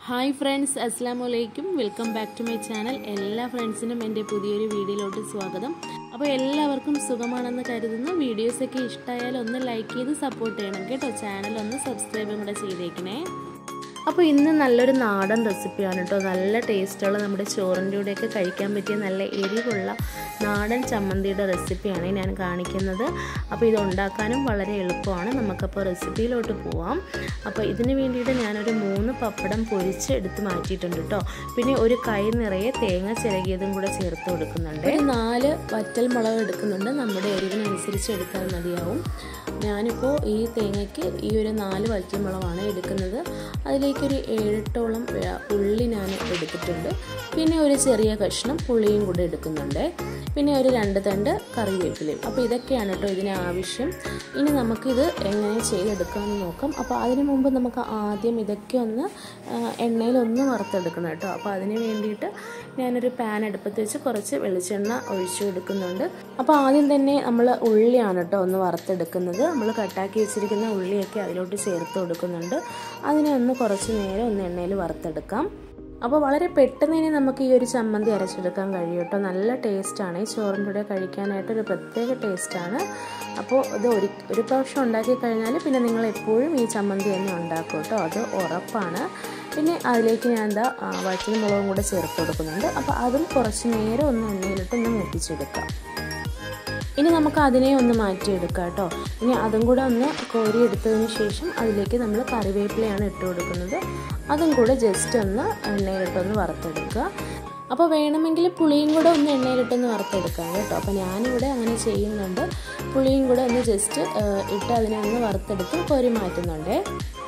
Hi friends, അസ്സലാമലൈക്കും. Welcome back to my channel. എല്ലാ ഫ്രണ്ട്സിനും എൻ്റെ പുതിയൊരു വീഡിയോയിലോട്ട് സ്വാഗതം. അപ്പോൾ എല്ലാവർക്കും സുഖമാണെന്ന് കരുതുന്നു. വീഡിയോസൊക്കെ ഇഷ്ടമായാൽ ഒന്ന് ലൈക്ക് ചെയ്ത് സപ്പോർട്ട് ചെയ്യണം കേട്ടോ. ചാനൽ ഒന്ന് സബ്സ്ക്രൈബും കൂടെ ചെയ്തേക്കണേ. അപ്പോൾ ഇന്ന് നല്ലൊരു നാടൻ റെസിപ്പിയാണ് കേട്ടോ. നല്ല ടേസ്റ്റുള്ള നമ്മുടെ ചോറിൻ്റെ കൂടെയൊക്കെ കഴിക്കാൻ പറ്റിയ നല്ല എരിവുള്ള നാടൻ ചമ്മന്തിയുടെ റെസിപ്പിയാണ് ഞാൻ കാണിക്കുന്നത്. അപ്പോൾ ഇത് ഉണ്ടാക്കാനും വളരെ എളുപ്പമാണ്. നമുക്കപ്പോൾ റെസിപ്പിയിലോട്ട് പോവാം. അപ്പോൾ ഇതിന് വേണ്ടിയിട്ട് ഞാനൊരു 3 പപ്പടം പൊരിച്ച് എടുത്ത് മാറ്റിയിട്ടുണ്ട് കേട്ടോ. പിന്നെ ഒരു കൈ നിറയെ തേങ്ങ ചിരകിയതും കൂടെ ചേർത്ത് കൊടുക്കുന്നുണ്ട്. 4 വറ്റൽ മുളക് എടുക്കുന്നുണ്ട്. നമ്മുടെ എരിവിനനുസരിച്ച് എടുത്താൽ മതിയാവും. ഞാനിപ്പോൾ ഈ തേങ്ങയ്ക്ക് ഈ ഒരു 4 വറ്റൽ മുളകാണ് എടുക്കുന്നത്. അതിലേക്കൊരു 7-8ഓളം ഉള്ളി ഞാൻ എടുത്തിട്ടുണ്ട്. പിന്നെ ഒരു ചെറിയ കഷ്ണം പുളിയും കൂടെ എടുക്കുന്നുണ്ട്. പിന്നെ ഒരു 2 തണ്ട് കറിവേപ്പിലയും. അപ്പോൾ ഇതൊക്കെയാണ് കേട്ടോ ഇതിന് ആവശ്യം. ഇനി നമുക്കിത് എങ്ങനെ ചെയ്തെടുക്കാമെന്ന് നോക്കാം. അപ്പോൾ അതിന് മുമ്പ് നമുക്ക് ആദ്യം ഇതൊക്കെ ഒന്ന് എണ്ണയിലൊന്ന് വറുത്തെടുക്കണം കേട്ടോ. അപ്പോൾ അതിന് വേണ്ടിയിട്ട് ഞാനൊരു പാൻ അടുപ്പത്ത് വെച്ച് കുറച്ച് വെളിച്ചെണ്ണ ഒഴിച്ചു കൊടുക്കുന്നുണ്ട്. അപ്പോൾ ആദ്യം തന്നെ നമ്മൾ ഉള്ളിയാണ് കേട്ടോ ഒന്ന് വറുത്തെടുക്കുന്നത്. നമ്മൾ കട്ടാക്കി വെച്ചിരിക്കുന്ന ഉള്ളിയൊക്കെ അതിലോട്ട് ചേർത്ത് കൊടുക്കുന്നുണ്ട്. അതിനെ ഒന്ന് കുറച്ച് നേരം ഒന്ന് എണ്ണയിൽ വറുത്തെടുക്കാം. അപ്പോൾ വളരെ പെട്ടെന്ന് തന്നെ നമുക്ക് ഈ ഒരു ചമ്മന്തി അരച്ചെടുക്കാൻ കഴിയും കേട്ടോ. നല്ല ടേസ്റ്റാണ്. ഈ ചോറിൻ്റെ കൂടെ കഴിക്കാനായിട്ടൊരു പ്രത്യേക ടേസ്റ്റാണ്. അപ്പോൾ ഇത് ഒരു പ്രാവശ്യം ഉണ്ടാക്കി കഴിഞ്ഞാൽ പിന്നെ നിങ്ങൾ എപ്പോഴും ഈ ചമ്മന്തി തന്നെ ഉണ്ടാക്കും കേട്ടോ. അത് ഉറപ്പാണ്. പിന്നെ അതിലേക്ക് ഞാൻ വറ്റൽ മുളകും കൂടെ ചേർത്ത് കൊടുക്കുന്നുണ്ട്. അപ്പോൾ അതും കുറച്ച് നേരം ഒന്ന് എണ്ണയിലിട്ടൊന്ന് മൂപ്പിച്ചെടുക്കാം. ഇനി നമുക്ക് അതിനെ ഒന്ന് മാറ്റിയെടുക്കാം കേട്ടോ. ഇനി അതും കൂടെ ഒന്ന് കോരിയെടുത്തതിന് ശേഷം അതിലേക്ക് നമ്മൾ കറിവേപ്പിലയാണ് ഇട്ട് കൊടുക്കുന്നത്. അതും കൂടെ ജസ്റ്റ് ഒന്ന് എണ്ണയിലിട്ടൊന്ന് വറുത്തെടുക്കുക. അപ്പോൾ വേണമെങ്കിൽ പുളിയും കൂടെ ഒന്ന് എണ്ണയിലിട്ടൊന്ന് വറുത്തെടുക്കാം കേട്ടോ. അപ്പോൾ ഞാനിവിടെ അങ്ങനെ ചെയ്യുന്നുണ്ട്. പുളിയും കൂടെ ഒന്ന് ജസ്റ്റ് ഇട്ട് അതിനെ ഒന്ന് വറുത്തെടുത്ത് കോരി മാറ്റുന്നുണ്ട്.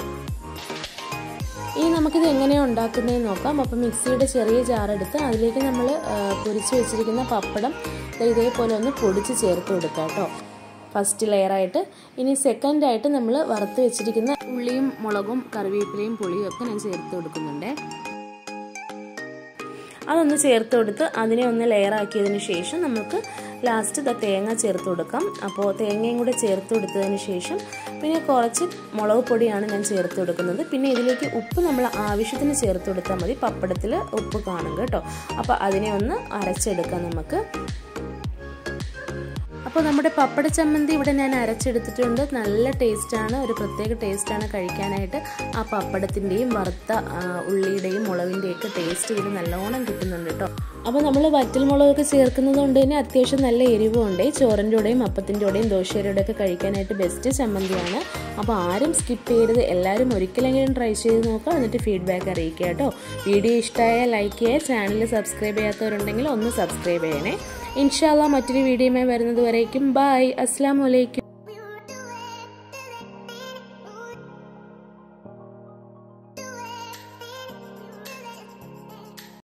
ഇനി നമുക്കിത് എങ്ങനെയാണ് ഉണ്ടാക്കുന്നതെന്ന് നോക്കാം. അപ്പോൾ മിക്സിയുടെ ചെറിയ ജാറെടുത്ത് അതിലേക്ക് നമ്മൾ പൊരിച്ച് വെച്ചിരിക്കുന്ന പപ്പടം ഇതേപോലെ ഒന്ന് പൊടിച്ച് ചേർത്ത് കൊടുക്കുക കേട്ടോ. ഫസ്റ്റ് ലെയറായിട്ട്. ഇനി സെക്കൻഡായിട്ട് നമ്മൾ വറുത്ത് വെച്ചിരിക്കുന്ന ഉള്ളിയും മുളകും കറിവേപ്പിലയും പുളിയും ഒക്കെ ഞാൻ ചേർത്ത് കൊടുക്കുന്നുണ്ട്. അതൊന്ന് ചേർത്ത് കൊടുത്ത് അതിനെ ഒന്ന് ലെയറാക്കിയതിന് ശേഷം നമുക്ക് ലാസ്റ്റ് തേങ്ങ ചേർത്ത് കൊടുക്കാം. അപ്പോൾ തേങ്ങയും കൂടെ ചേർത്ത് കൊടുത്തതിന് ശേഷം പിന്നെ കുറച്ച് മുളക് പൊടിയാണ് ഞാൻ ചേർത്ത് കൊടുക്കുന്നത്. പിന്നെ ഇതിലേക്ക് ഉപ്പ് നമ്മൾ ആവശ്യത്തിന് ചേർത്ത് കൊടുത്താൽ മതി. പപ്പടത്തിൽ ഉപ്പ് കാണും കേട്ടോ. അപ്പോൾ അതിനെ ഒന്ന് അരച്ചെടുക്കാം നമുക്ക്. അപ്പോൾ നമ്മുടെ പപ്പട ചമ്മന്തി ഇവിടെ ഞാൻ അരച്ചെടുത്തിട്ടുണ്ട്. നല്ല ടേസ്റ്റാണ്. ഒരു പ്രത്യേക ടേസ്റ്റാണ് കഴിക്കാനായിട്ട്. ആ പപ്പടത്തിൻ്റെയും വറുത്ത ഉള്ളിയുടെയും മുളകിൻ്റെയൊക്കെ ടേസ്റ്റ് ഇതിൽ നല്ലോണം കിട്ടുന്നുണ്ട് കേട്ടോ. അപ്പോൾ നമ്മൾ വറ്റൽ മുളകൊക്കെ ചേർക്കുന്നത് കൊണ്ട് തന്നെ അത്യാവശ്യം നല്ല എരിവുണ്ട്. ചോറിൻ്റെ കൂടെയും അപ്പത്തിൻ്റെ കൂടെയും ദോശയുടെ ഒക്കെ കഴിക്കാനായിട്ട് ബെസ്റ്റ് ചമ്മന്തിയാണ്. അപ്പോൾ ആരും സ്കിപ്പ് ചെയ്യരുത്. എല്ലാവരും ഒരിക്കലെങ്കിലും ട്രൈ ചെയ്ത് നോക്കുക. എന്നിട്ട് ഫീഡ്ബാക്ക് അറിയിക്കുക കേട്ടോ. വീഡിയോ ഇഷ്ടമായാൽ ലൈക്ക് ചെയ്യുക. ചാനൽ സബ്സ്ക്രൈബ് ചെയ്യാത്തവരുണ്ടെങ്കിൽ ഒന്ന് സബ്സ്ക്രൈബ് ചെയ്യണേ. ഇൻഷാ അല്ലാഹ് മറ്റൊരു വീഡിയോയുമായി വരുന്നത് വരേക്കും ബൈ. അസ്സലാമു അലൈക്കും.